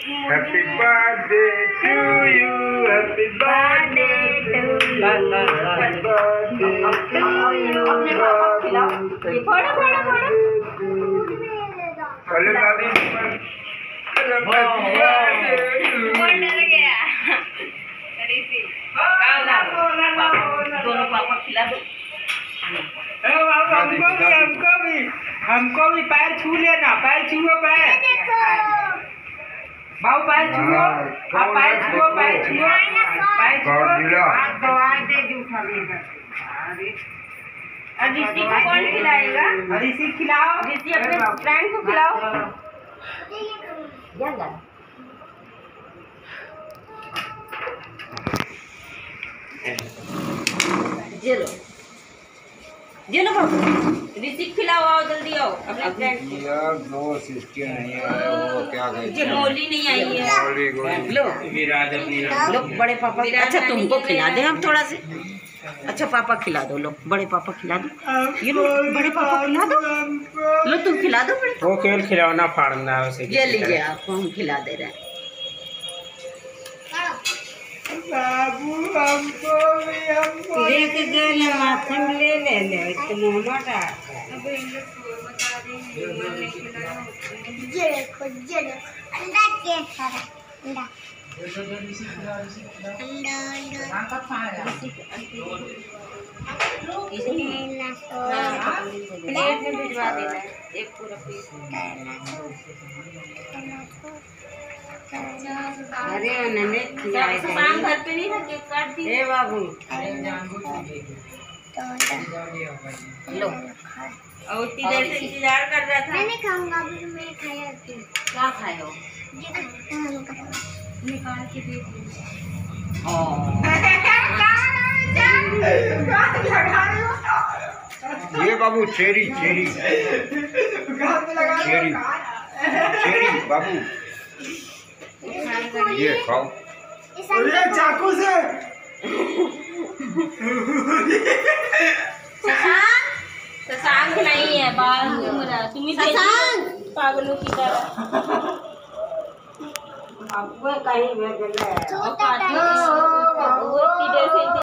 Happy birthday to you. Happy birthday to you. Happy birthday to you. अपने पापा को खिलाओ। फोड़ो फोड़ो फोड़ो। चलो दादी बोल डर गया। ऋषि दोनों पापा खिला दो। हमको भी पैर छू लेना, पैर छुओ पैर। बाबू पैर छुओ, आप पैर छुओ, पैर छुओ, पैर छुओ। ऋषि को कौन खिलाएगा? ऋषि खिलाओ, ऋषि अपने फ्रेंड को खिलाओ। चलो चलो बाबू ऋषि खिलाओ, आओ जल्दी आओ अपने फ्रेंड को। यार दो सिस्टर नहीं है वो क्या कहते हैं मोली नहीं आई है। लो लो बड़े पापा। अच्छा तुमको खिला दे हम थोड़ा से। अच्छा पापा खिला दो, लो बड़े पापा खिला दो। ये लो बड़े पापा खिला दो, लो तुम खिला दो बड़े। वो केवल खिलौना फाड़ना है उसे। ये लीजिए आपको हम खिला दे रहे हैं। बाबू हमको भी देख दे ना, माथे में ले ले ले इतना मोटा। ये देखो अंडा के सारा अंडा अंडा प्लेट में भिजवा देना एक पूरा पीस। अरे उन्होंने शाम घर पे नहीं था, केक काट दी। ए बाबू लो। और उतनी देर से इंतजार कर रहा था। मैं नहीं खाऊंगा, अभी मैं खाया थी। क्या खाए हो? निकाल के दे ये बाबू चेरी चेरी चेरी चेरी बाबू ये खाओ। चाकू से शशांक नहीं है, बाल घूम रहा। तुम ही पागलों की तरह। अब कहीं भेज ले। और काटने की- वो इतनी देर से